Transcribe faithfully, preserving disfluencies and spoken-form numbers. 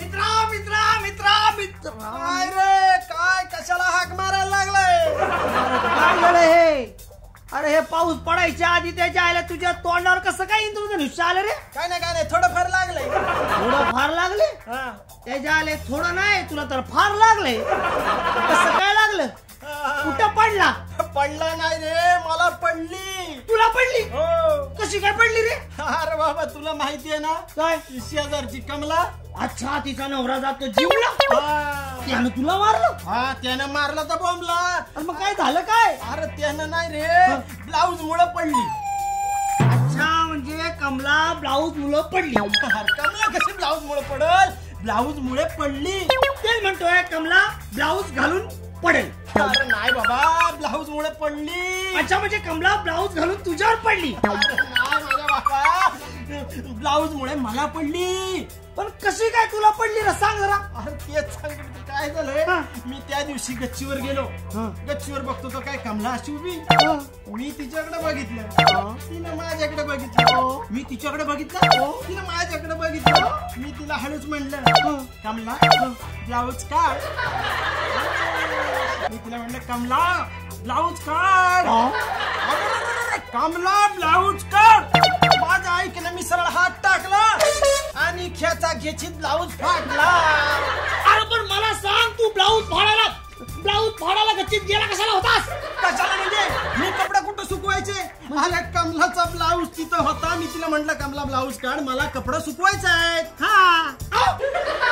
मित्रा मित्रा मित्रा मित्र काय रे काय कशाला हाक मारायला लागलाय? काय झालं हे? अरे हे पाऊस पडायच्या आधी त्याच्या आयला तुझ्या तोंडावर कसं काय इंद्रधनुष्य आलं रे? काय नाही काय नाही थोडं फार लागलंय. थोडं फार लागले? त्याच्या आले थोडं नाही तुला तर फार लागले. कसं काय लागलं? कुठं पडला? पडला नाही रे मला पडली. तुला पडली? हो. कशी काय पडली रे? अरे बाबा तुला माहितीये ना काय? शेजारची कमला. अच्छा तिचा नवरा जातो जीवला. त्यानं तुला मारलं? हा त्यानं मारलं तर बोंबला. मग काय झालं काय? अरे त्यानं नाही रे ब्लाऊज मुळे पडली. अच्छा म्हणजे कमला ब्लाऊज मुळे पडली. कमला कशी ब्लाऊज मुळे पडल? ब्लाऊज मुळे पडली. तेच म्हणतोय कमला ब्लाऊज घालून पडेल. अरे नाही बाबा ब्लाऊज मुळे पडली. अच्छा म्हणजे कमला ब्लाऊज घालून तुझ्यावर पडली? अरे नाही माझ्या बाबा ब्लाऊज मुळे मला पडली. पण कशी काय तुला पडली रे सांग जरा. अरे तेच सांगतो काय झालंय मी त्या दिवशी गच्चीवर गेलो. गच्चीवर बघतो तो काय कमला अशी उभी. मी तिच्याकडे बघितलं तिने माझ्याकडे बघितलं. मी तिच्याकडे बघितलं तिने माझ्याकडे बघितलं. मी तिला हळूच म्हणलं कमला ब्लाऊज काढ. मी तिला म्हणलं कमला ब्लाऊज काढ. कमला ब्लाऊज काढ. माझ्या ऐकलं मी सरळ हात टाकला आणि खेचा घेची ब्लाऊज फाडला. अरे पण मला सांग तू ब्लाऊज फाडायला ब्लाऊज फाडायला गच्चीत गेला कशाला होतास? कशाला म्हणजे मी कपडे कुठं सुकवायचे? अरे कमलाचा ब्लाऊज तिथं होता. मी तिला म्हटलं कमला ब्लाऊज काढ मला कपडे सुकवायचे आहेत. हा